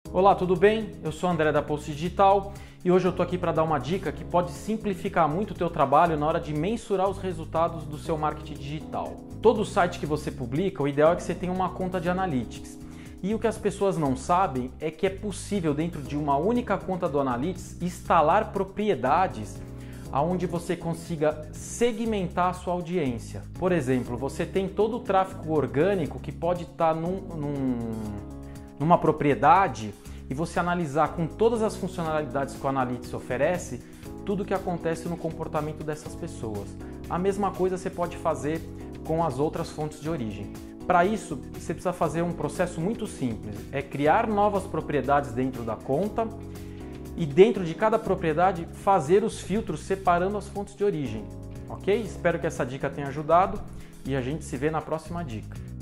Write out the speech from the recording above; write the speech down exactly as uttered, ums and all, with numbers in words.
Olá, tudo bem? Eu sou o André da Post Digital e hoje eu estou aqui para dar uma dica que pode simplificar muito o teu trabalho na hora de mensurar os resultados do seu marketing digital. Todo site que você publica, o ideal é que você tenha uma conta de Analytics. E o que as pessoas não sabem é que é possível, dentro de uma única conta do Analytics, instalar propriedades onde você consiga segmentar a sua audiência. Por exemplo, você tem todo o tráfego orgânico que pode estar num, num, numa propriedade e você analisar com todas as funcionalidades que o Analytics oferece, tudo o que acontece no comportamento dessas pessoas. A mesma coisa você pode fazer com as outras fontes de origem. Para isso, você precisa fazer um processo muito simples, é criar novas propriedades dentro da conta e dentro de cada propriedade fazer os filtros separando as fontes de origem, ok? Espero que essa dica tenha ajudado e a gente se vê na próxima dica.